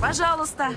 Пожалуйста.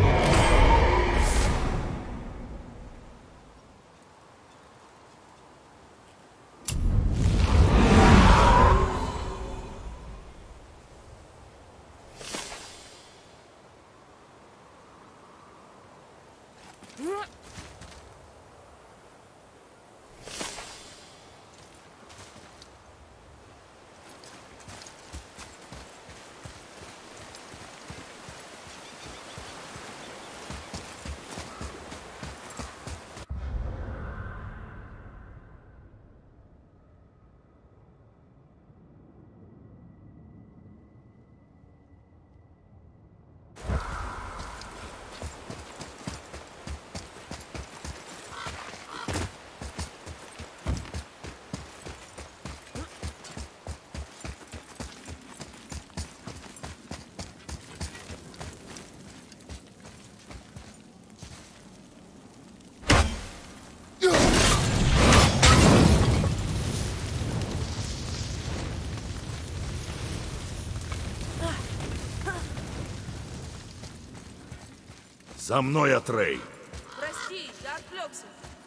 За мной, Атрей! Прости, я отвлекся.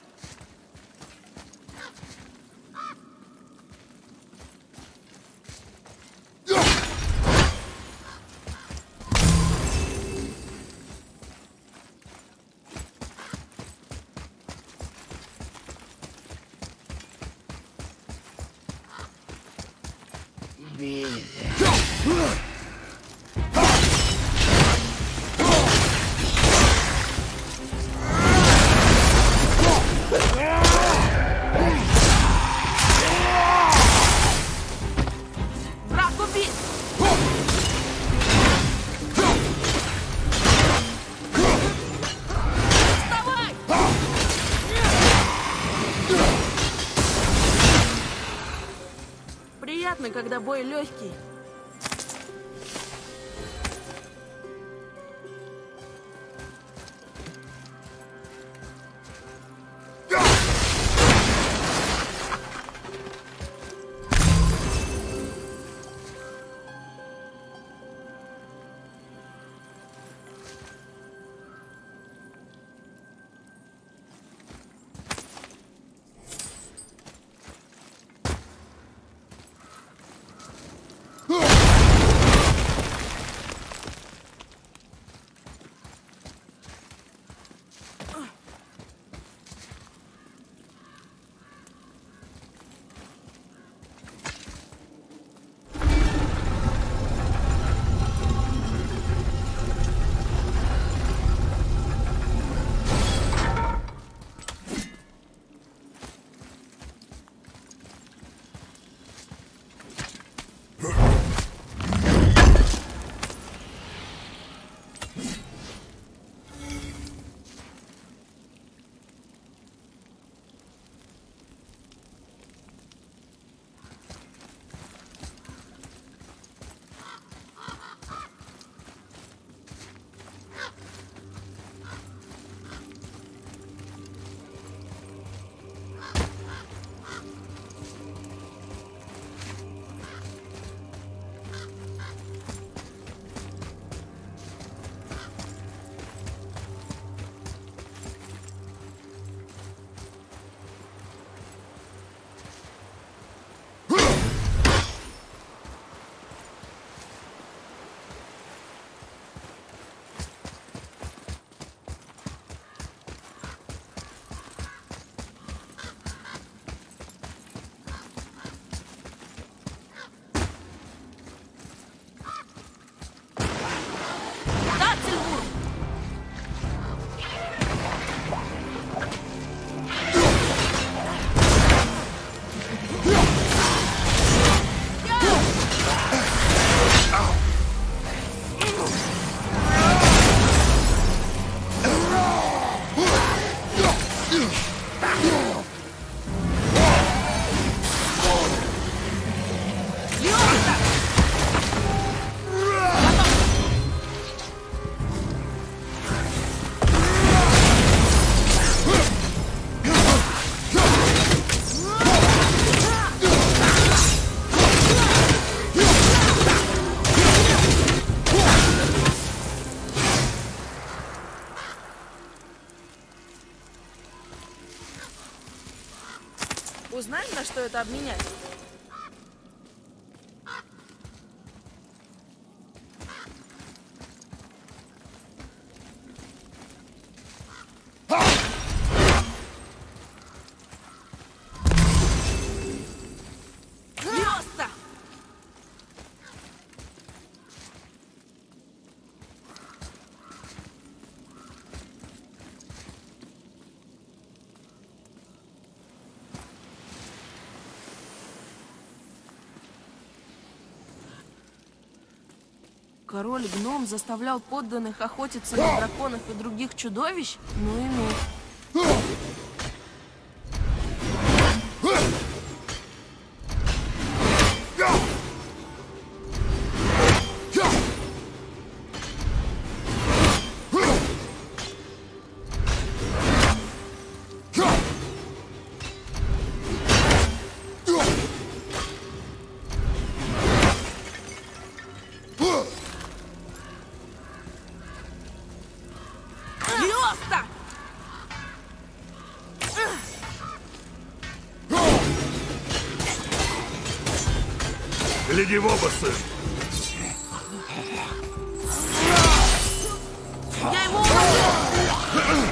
Враг убит! Вставай! Приятно, когда бой легкий. на что это обменять? Лёста! Король-гном заставлял подданных охотиться на драконов и других чудовищ? Ну и ну. Лёста! Гляди в оба, сын! Я его уложил!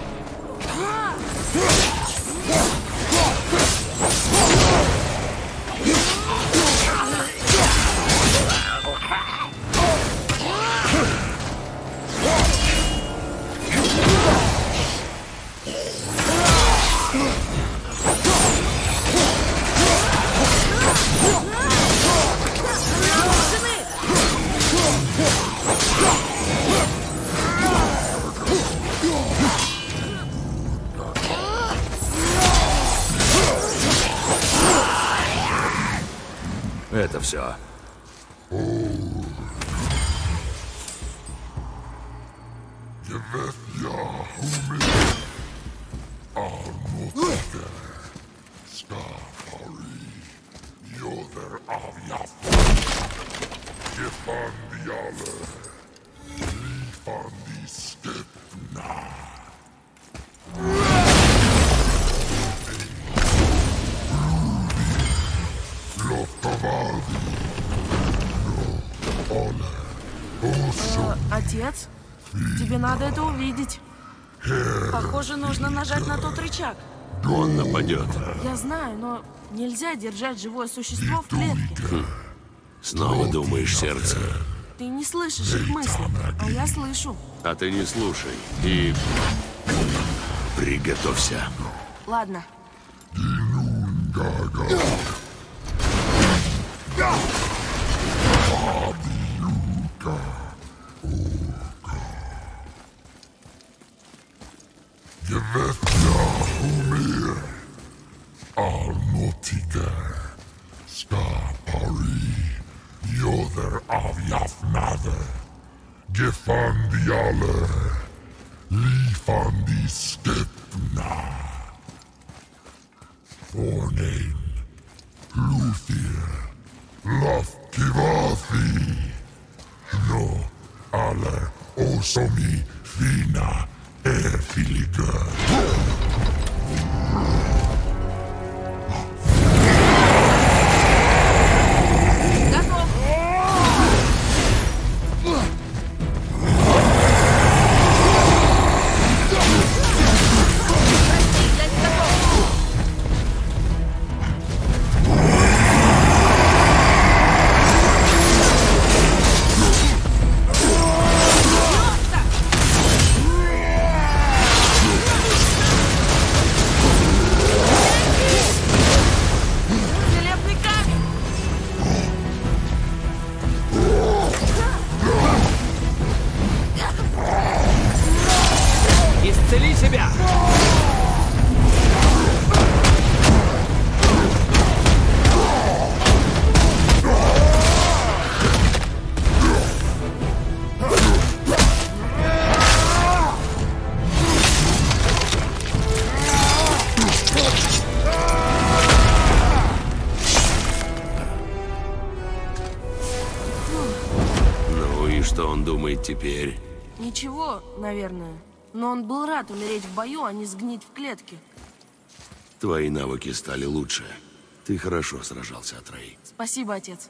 Это все. Отец, тебе надо это увидеть. Похоже, нужно нажать на тот рычаг. Он нападет. Я знаю, но нельзя держать живое существо в клетке. Снова думаешь сердце. Ты не слышишь их мысли, а я слышу. А ты не слушай и приготовься. Ладно. Osomi fina erfiliga. Готов. Я не готов. Великолепный камень. Исцели себя! Ну и что он думает теперь? Ничего, наверное. Но он был рад умереть в бою, а не сгнить в клетке. Твои навыки стали лучше. Ты хорошо сражался, Атрей. Спасибо, отец.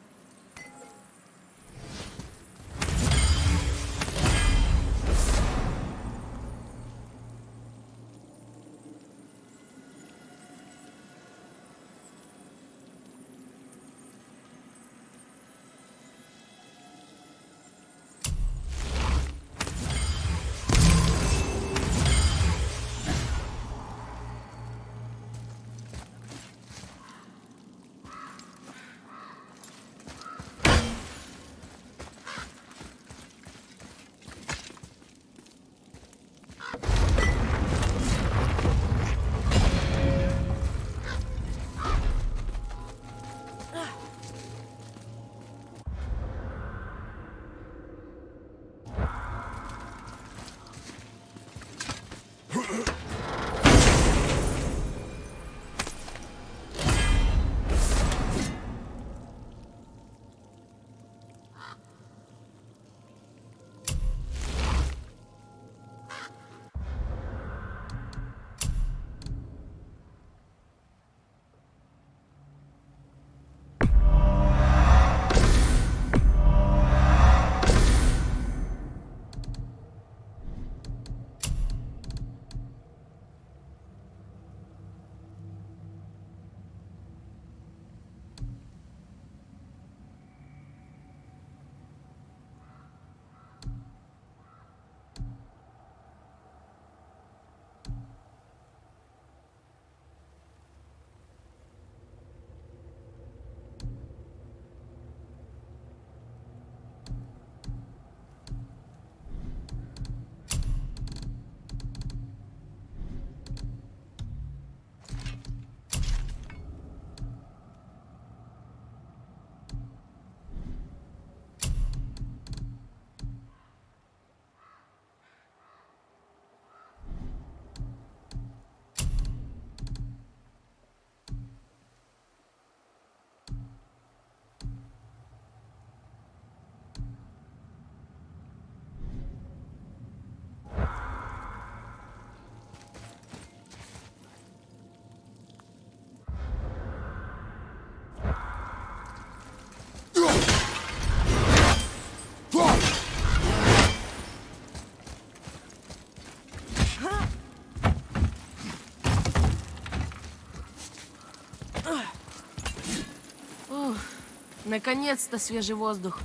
Наконец-то свежий воздух.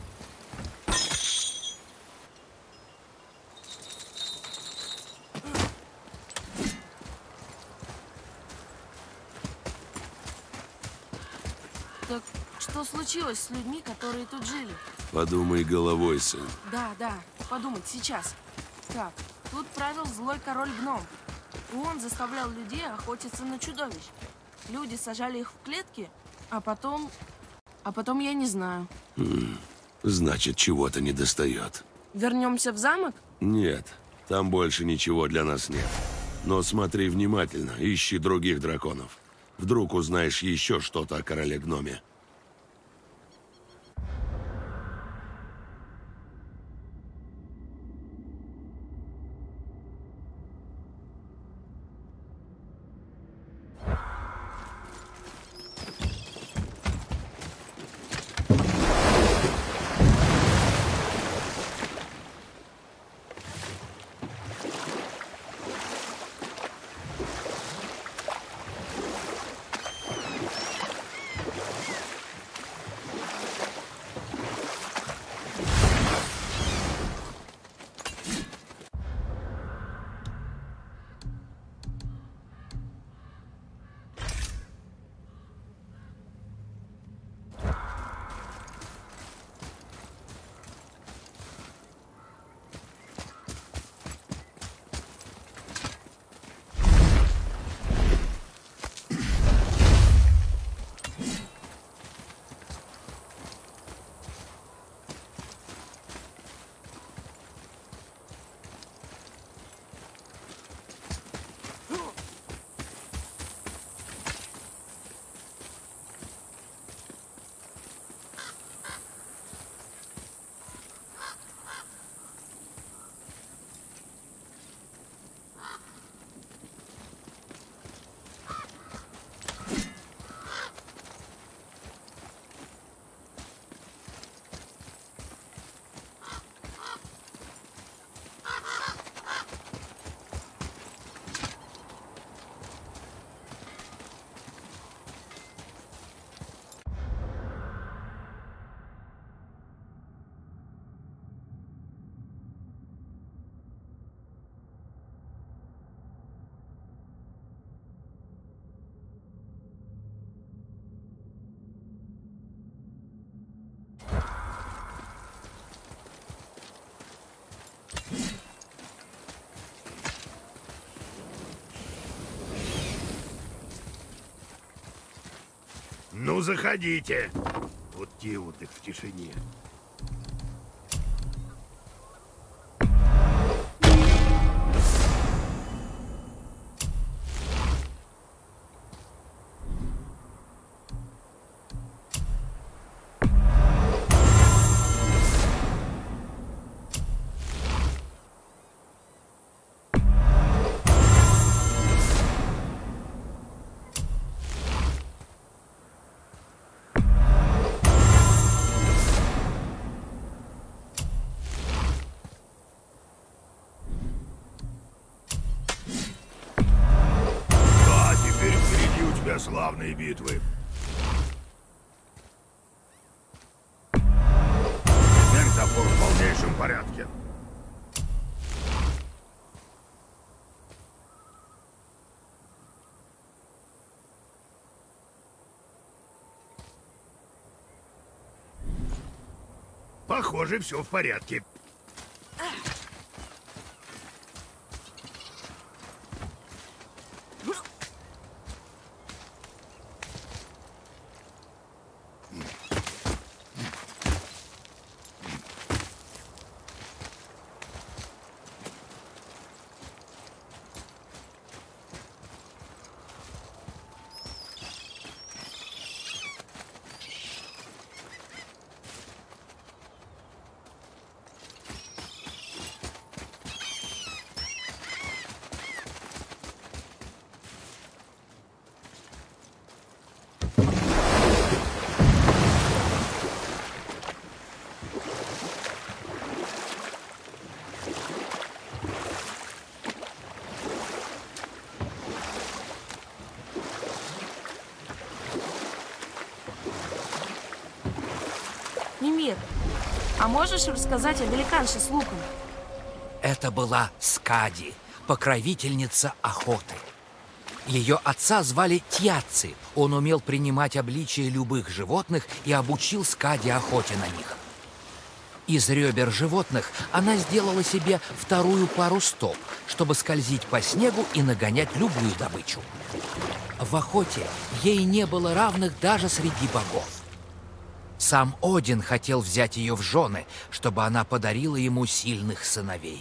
Так что случилось с людьми, которые тут жили? Подумай головой, сын. Да, подумать сейчас. Так, тут правил злой король-гном. И он заставлял людей охотиться на чудовищ. Люди сажали их в клетки, а потом я не знаю. Значит, чего-то недостает. Вернемся в замок? Нет, там больше ничего для нас нет. Но смотри внимательно, ищи других драконов. Вдруг узнаешь еще что-то о короле-гноме. Ну, заходите. Вот те вот их в тишине. Славные битвы. Теперь топор в полнейшем порядке. Похоже, все в порядке. Мимир, а можешь рассказать о великанше с луком? Это была Скади, покровительница охоты. Ее отца звали Тьяци. Он умел принимать обличие любых животных и обучил Скади охоте на них. Из ребер животных она сделала себе вторую пару стоп, чтобы скользить по снегу и нагонять любую добычу. В охоте ей не было равных даже среди богов. Сам Один хотел взять ее в жены, чтобы она подарила ему сильных сыновей.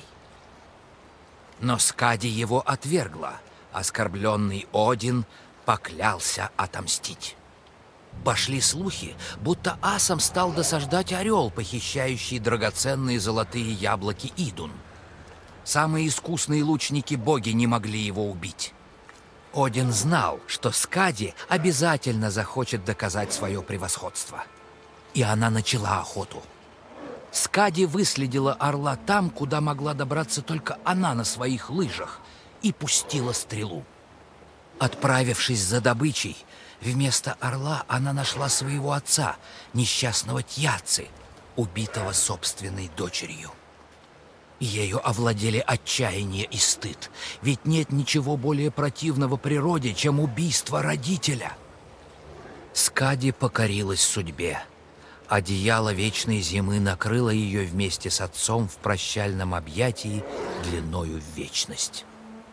Но Скади его отвергла. Оскорбленный Один поклялся отомстить. Пошли слухи, будто асом стал досаждать орел, похищающий драгоценные золотые яблоки Идун. Самые искусные лучники-боги не могли его убить. Один знал, что Скади обязательно захочет доказать свое превосходство. И она начала охоту. Скади выследила орла там, куда могла добраться только она на своих лыжах, и пустила стрелу. Отправившись за добычей, вместо орла она нашла своего отца, несчастного Тьяци, убитого собственной дочерью. Ею овладели отчаяние и стыд, ведь нет ничего более противного природе, чем убийство родителя. Скади покорилась судьбе. Одеяло вечной зимы накрыло ее вместе с отцом в прощальном объятии длиною в вечность.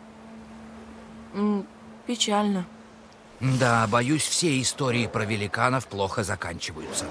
Печально. Да, боюсь, все истории про великанов плохо заканчиваются.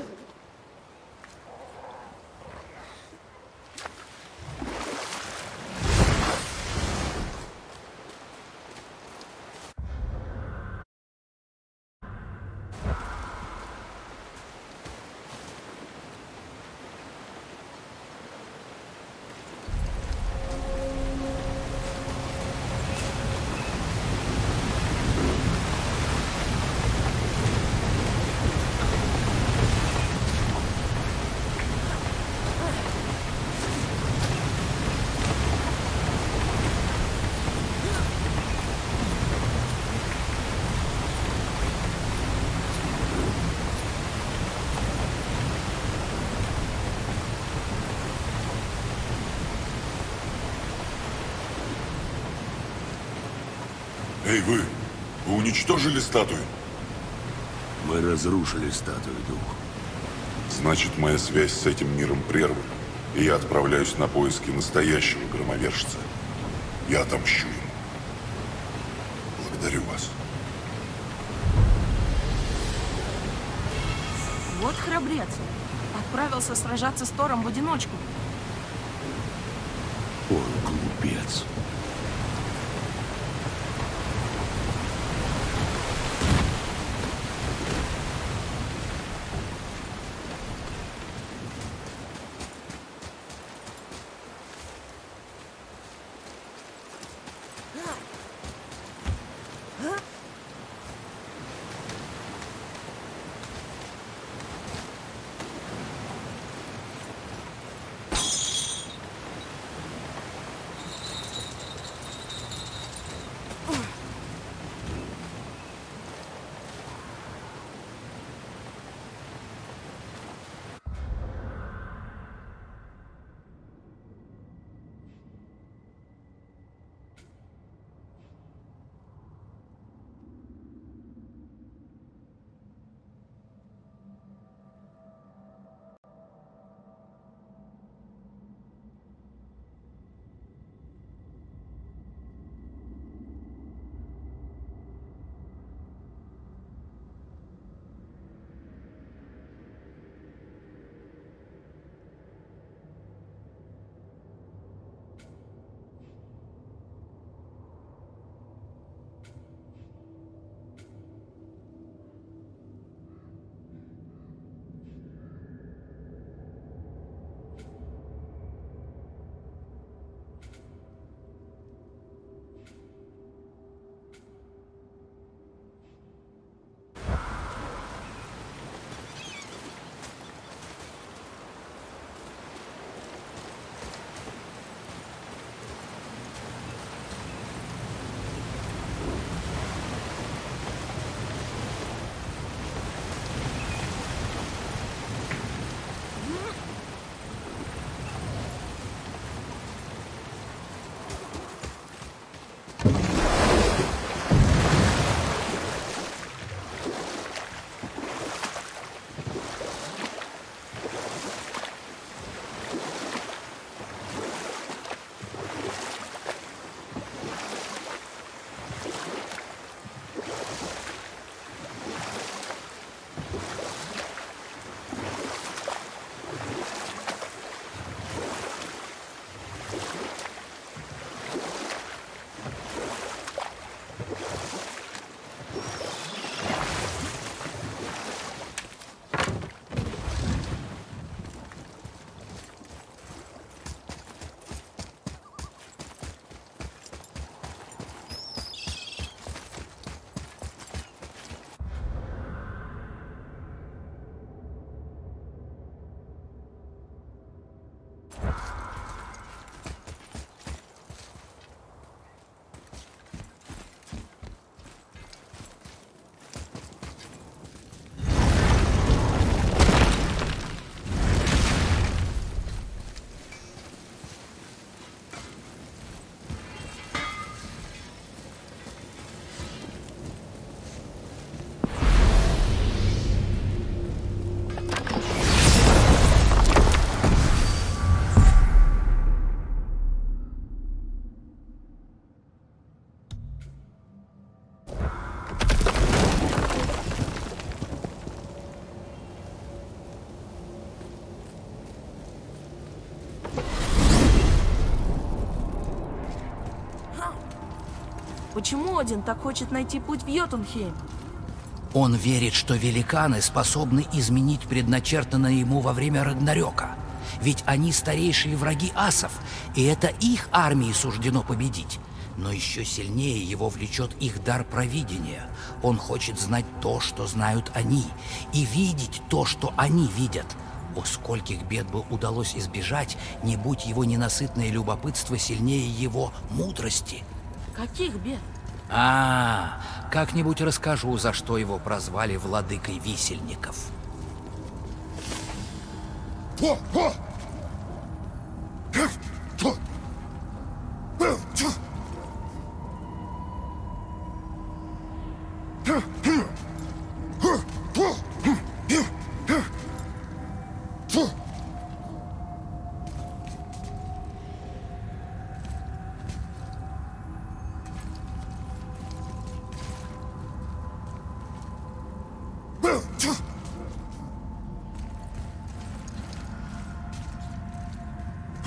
Эй, вы уничтожили статую? Мы разрушили статую, дух. Значит, моя связь с этим миром прервана, и я отправляюсь на поиски настоящего громовержца. Я отомщу ему. Благодарю вас. Вот храбрец. Отправился сражаться с Тором в одиночку. Он глупец. Почему Один так хочет найти путь в Йотунхейм? Он верит, что великаны способны изменить предначертанное ему во время Рагнарёка. Ведь они старейшие враги асов, и это их армии суждено победить. Но еще сильнее его влечет их дар провидения. Он хочет знать то, что знают они, и видеть то, что они видят. О, скольких бед бы удалось избежать, не будь его ненасытное любопытство сильнее его мудрости. Каких бед? Как-нибудь расскажу, за что его прозвали владыкой висельников.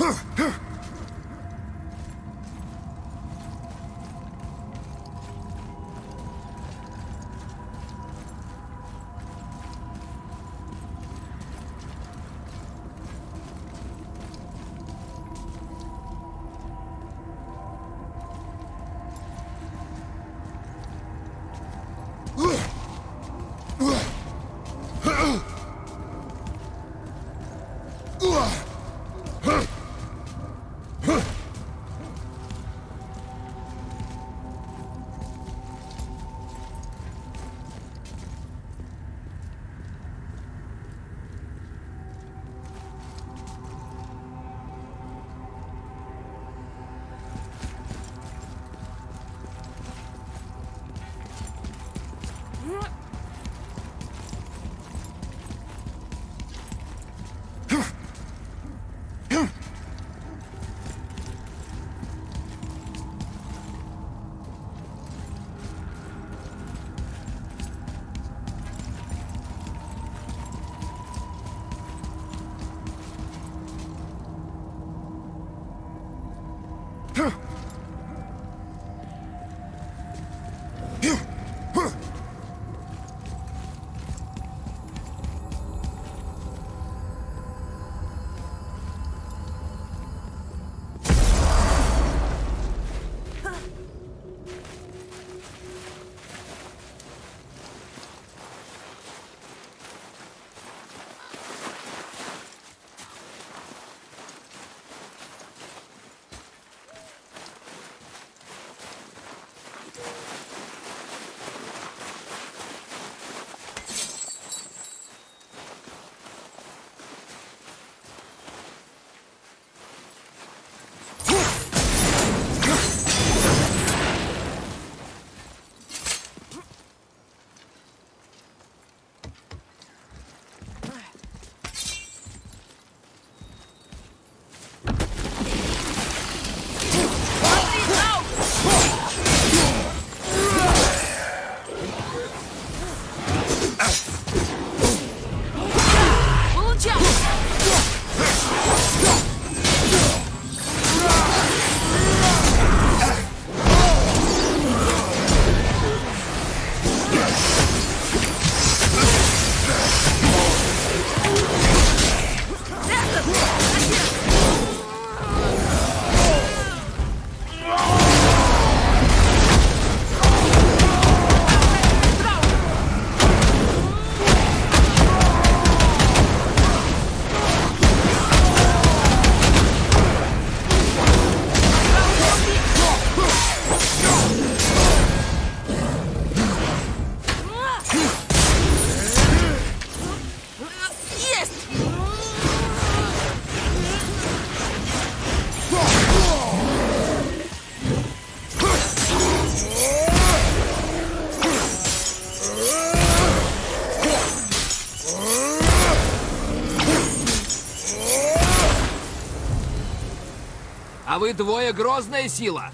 А вы двое грозная сила.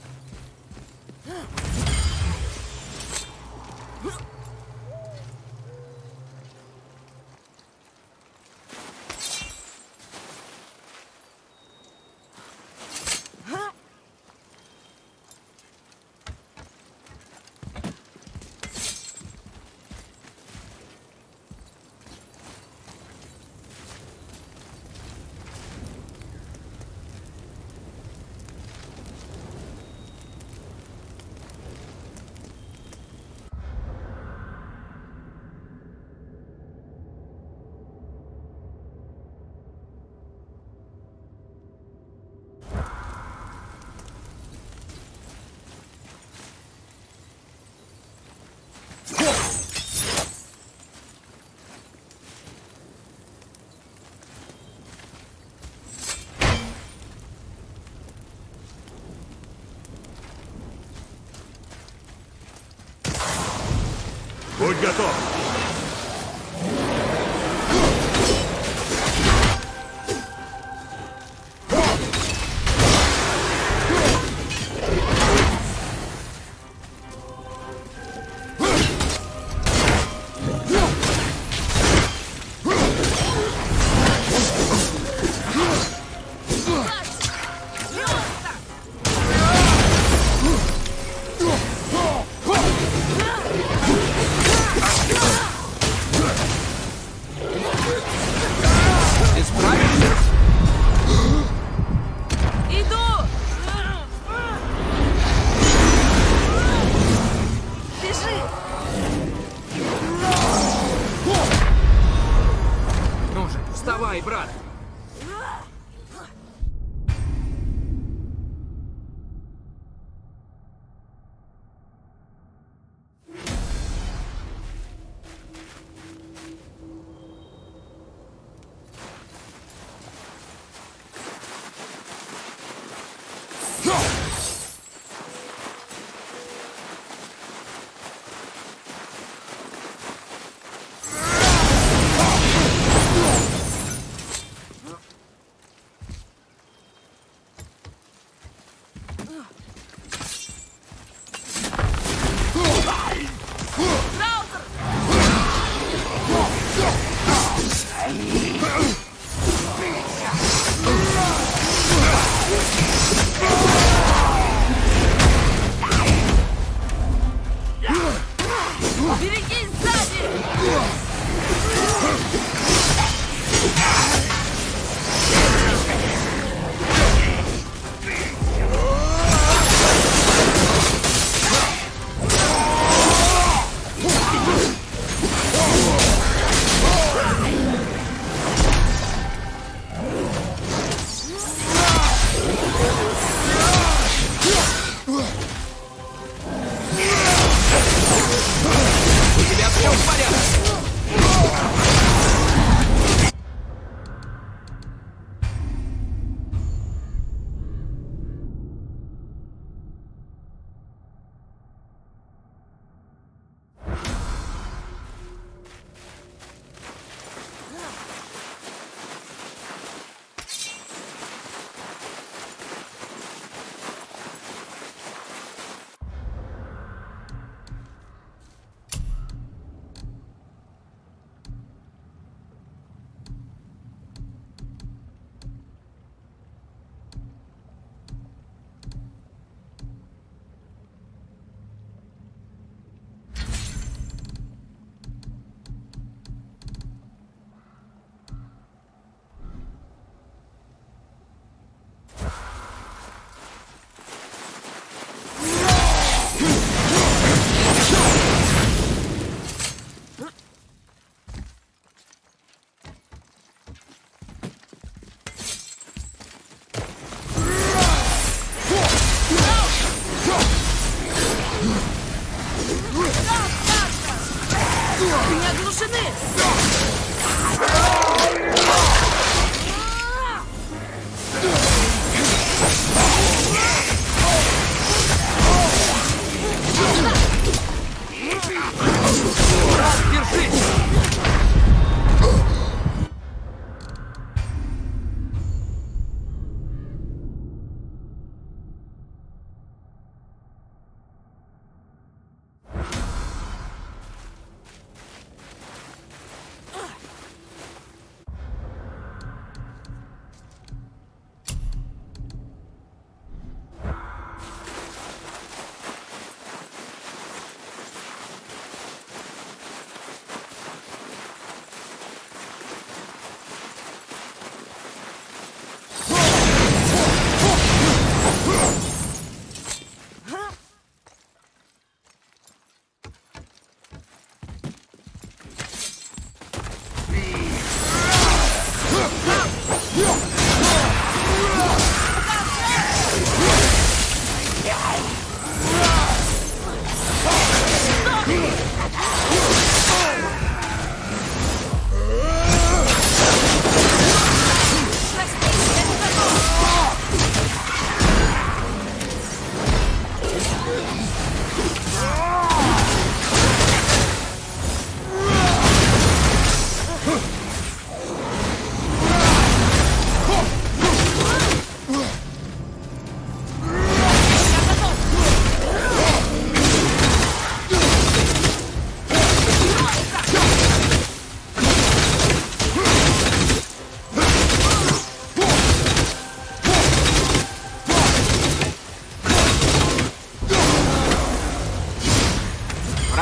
Будь готов!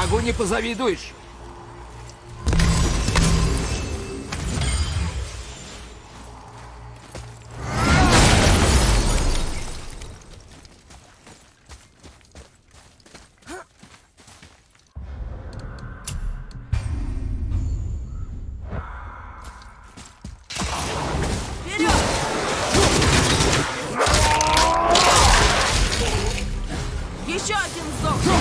Врагу не позавидуешь. Еще один сдох!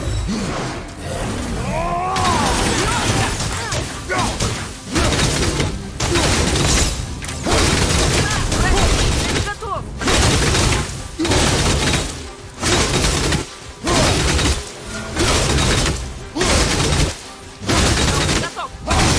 Я готов! Готов!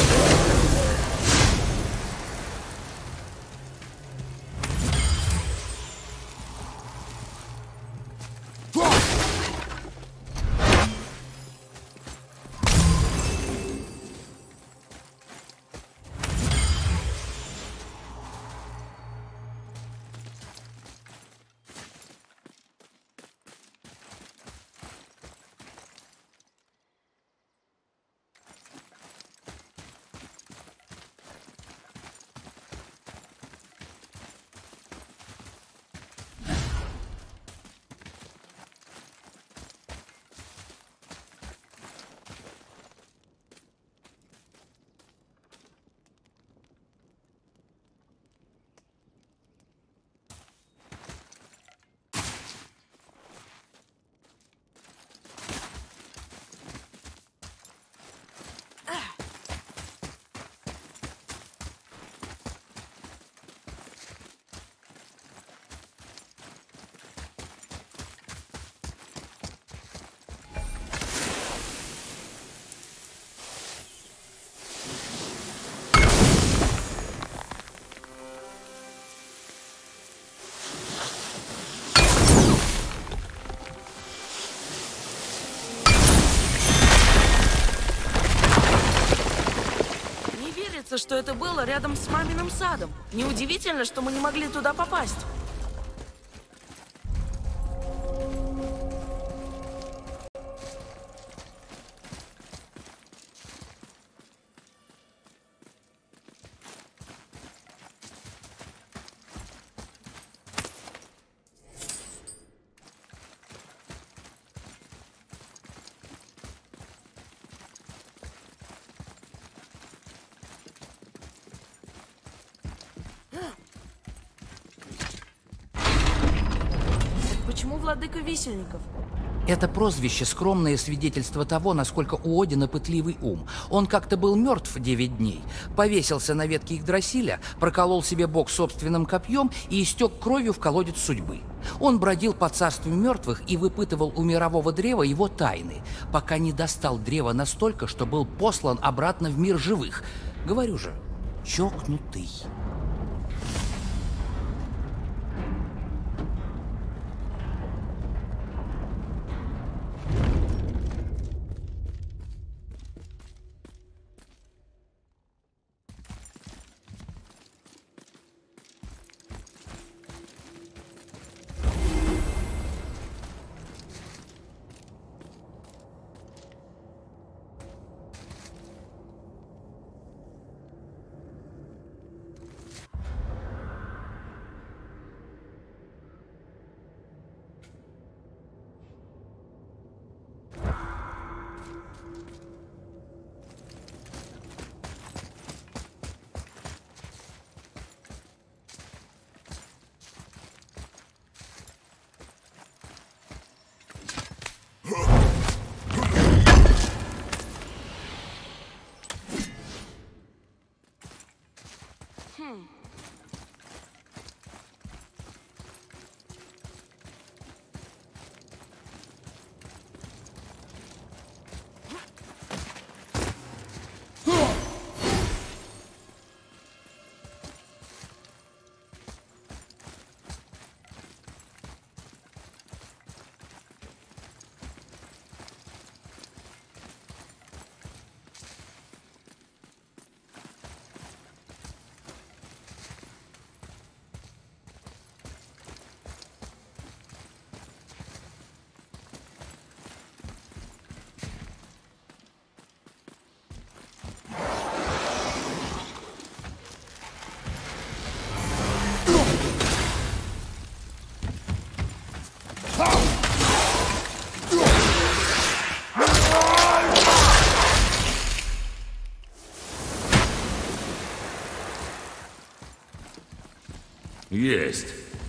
Что это было рядом с маминым садом. Неудивительно, что мы не могли туда попасть. Почему владыка висельников? Это прозвище — скромное свидетельство того, насколько у Одина пытливый ум. Он как-то был мертв 9 дней, повесился на ветке Игдрасиля, проколол себе бок собственным копьем и истек кровью в колодец судьбы. Он бродил по царству мертвых и выпытывал у мирового древа его тайны, пока не достал древа настолько, что был послан обратно в мир живых. Говорю же, чокнутый. Есть.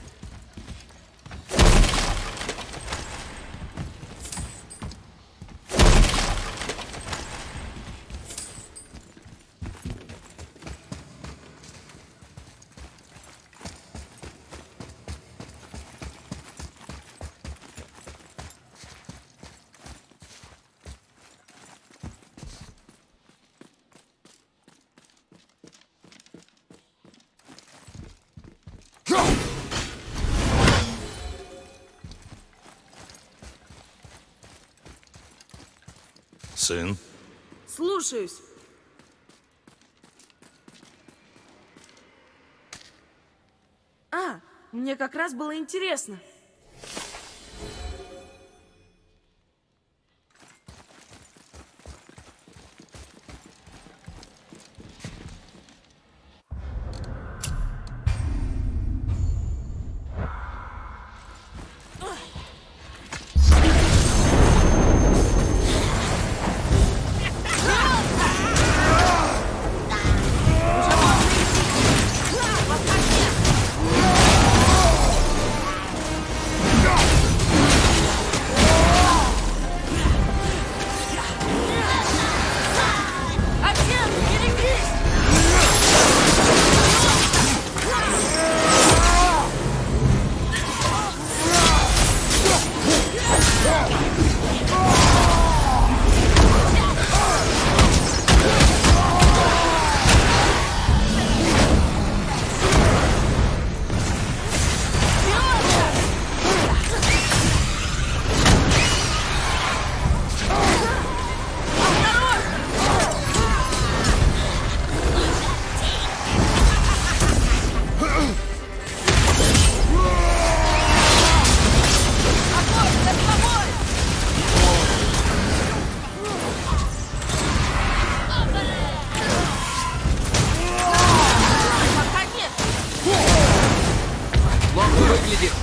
Сын? Слушаюсь. Мне как раз было интересно. Выглядит.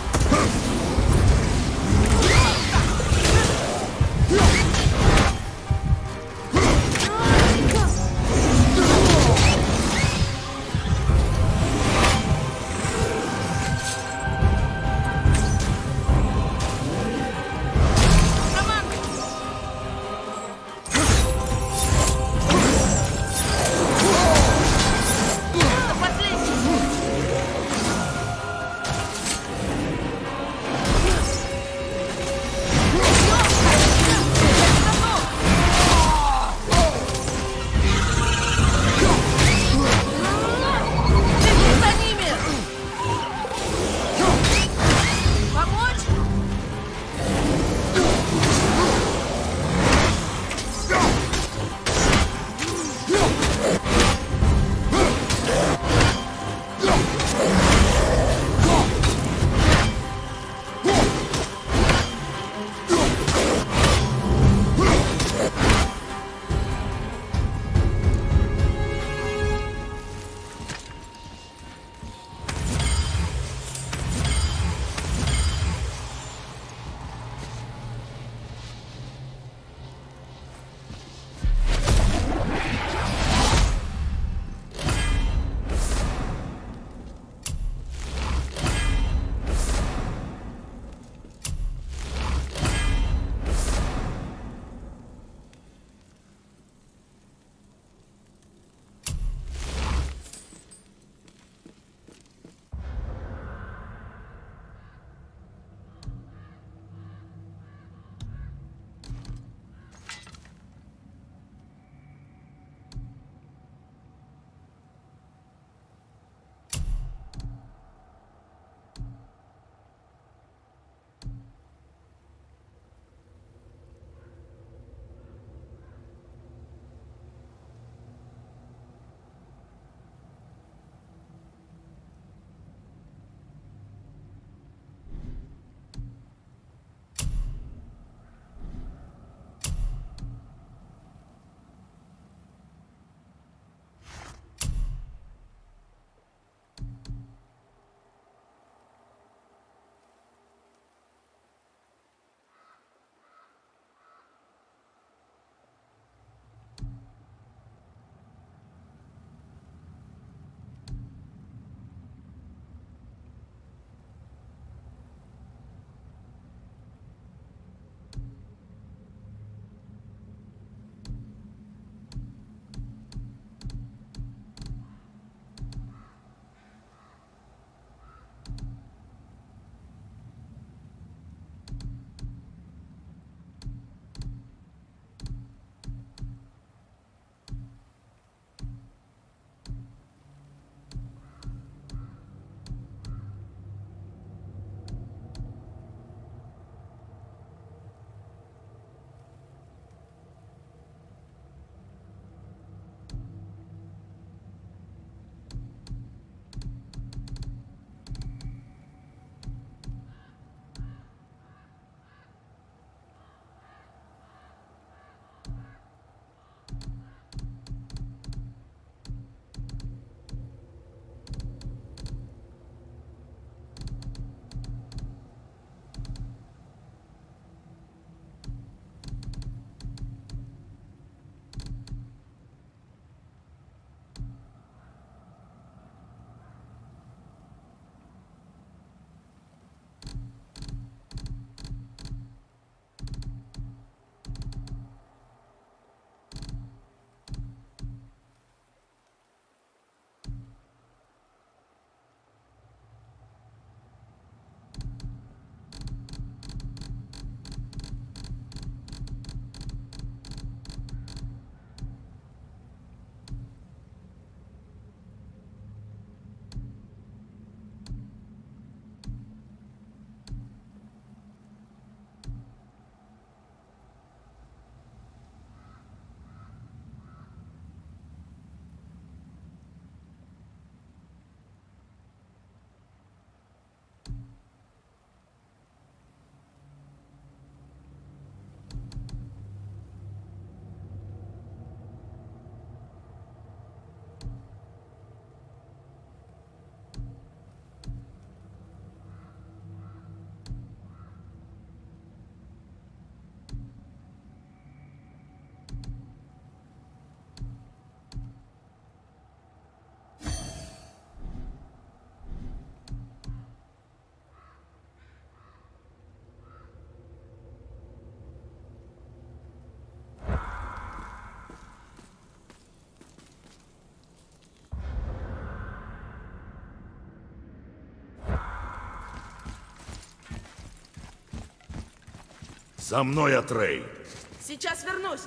За мной, Атрей! Сейчас вернусь.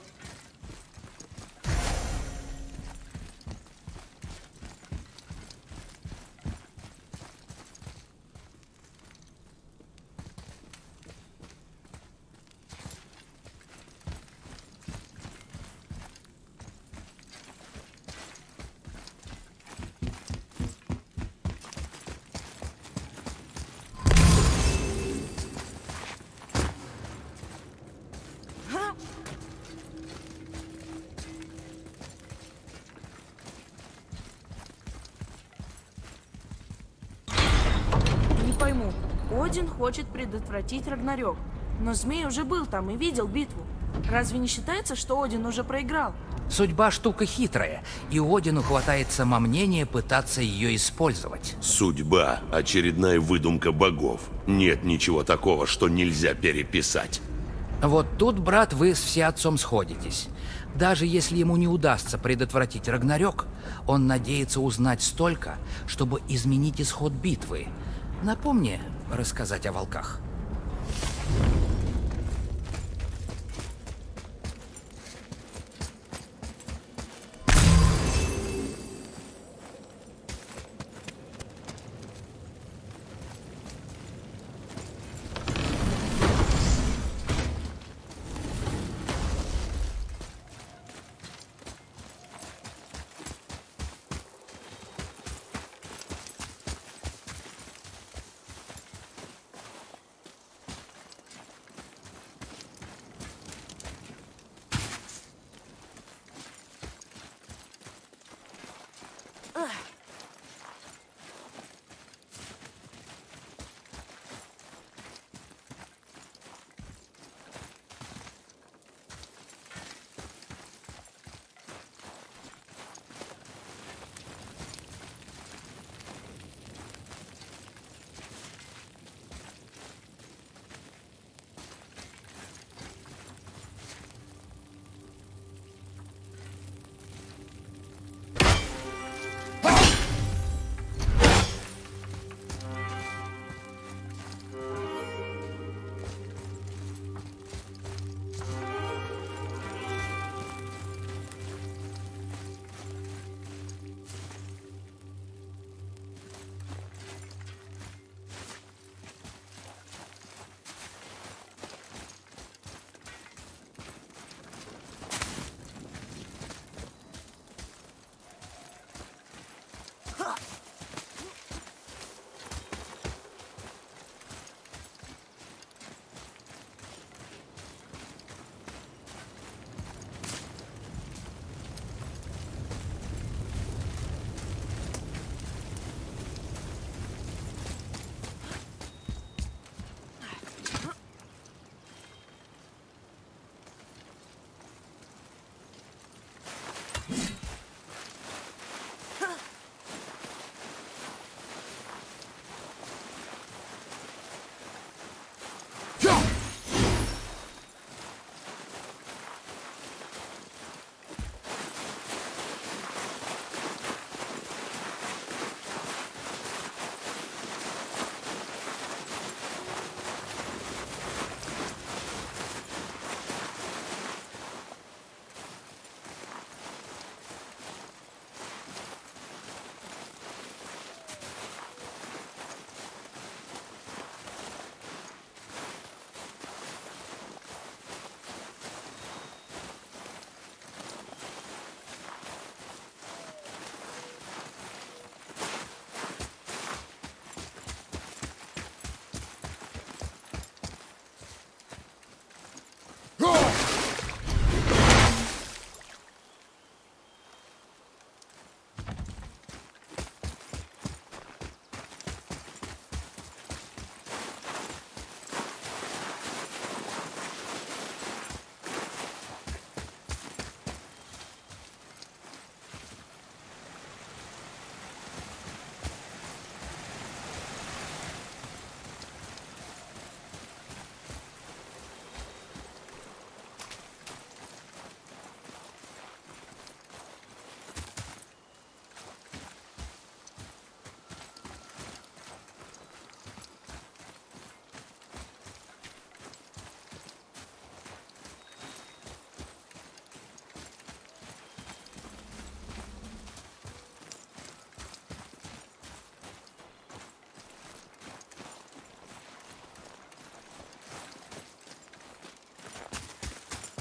Не пойму. Один хочет предотвратить Рагнарёк. Но змей уже был там и видел битву. Разве не считается, что Один уже проиграл? Судьба штука хитрая, и Одину хватает самомнения пытаться ее использовать. Судьба – очередная выдумка богов. Нет ничего такого, что нельзя переписать. Вот тут, брат, вы с всеотцом сходитесь. Даже если ему не удастся предотвратить Рагнарёк, он надеется узнать столько, чтобы изменить исход битвы. Напомни рассказать о волках.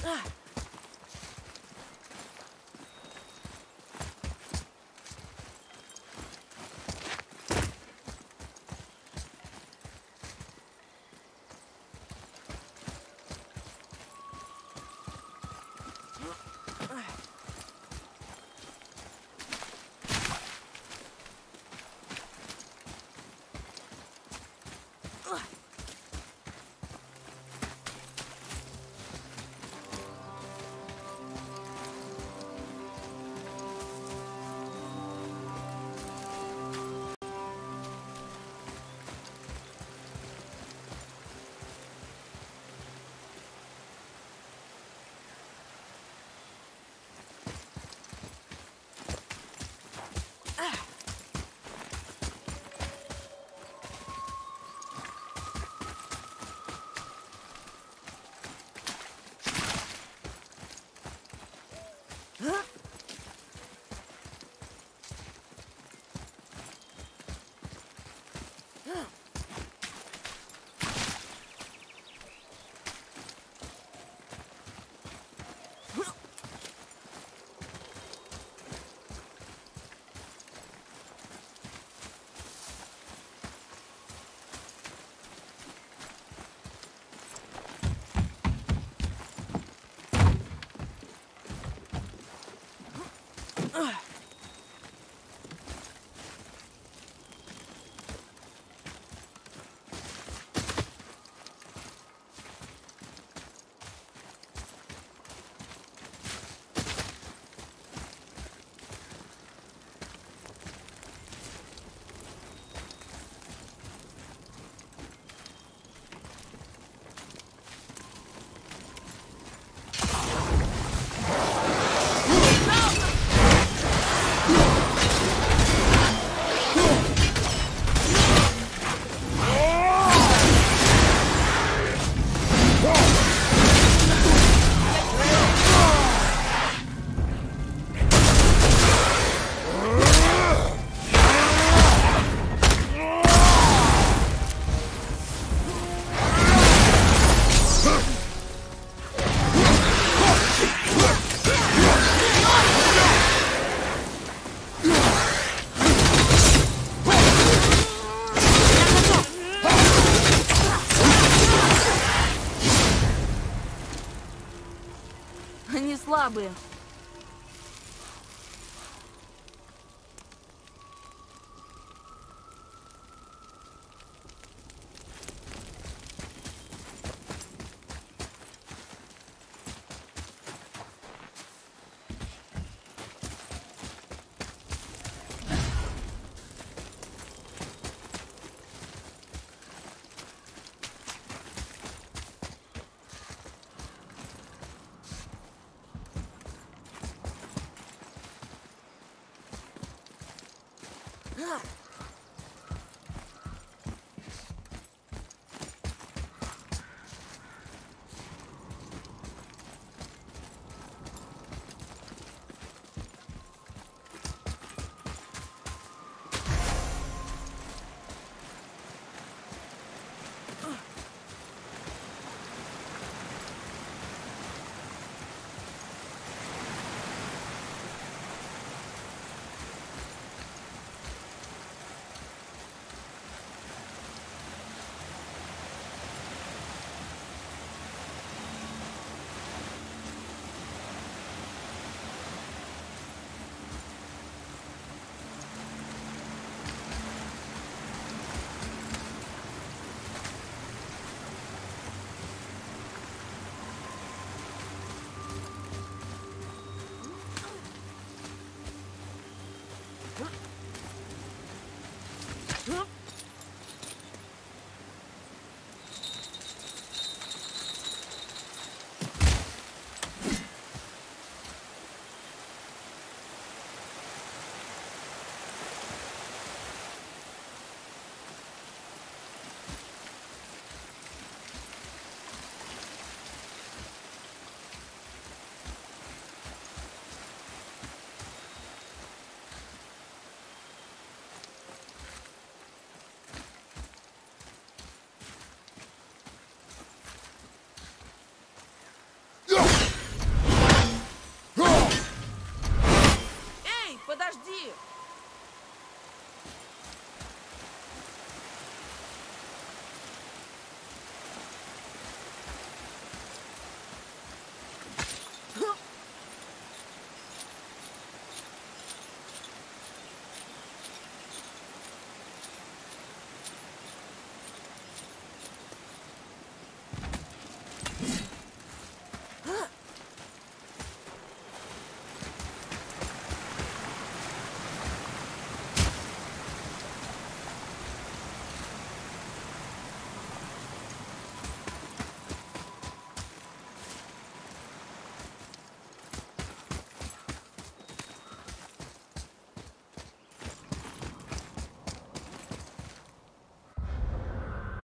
Они слабые.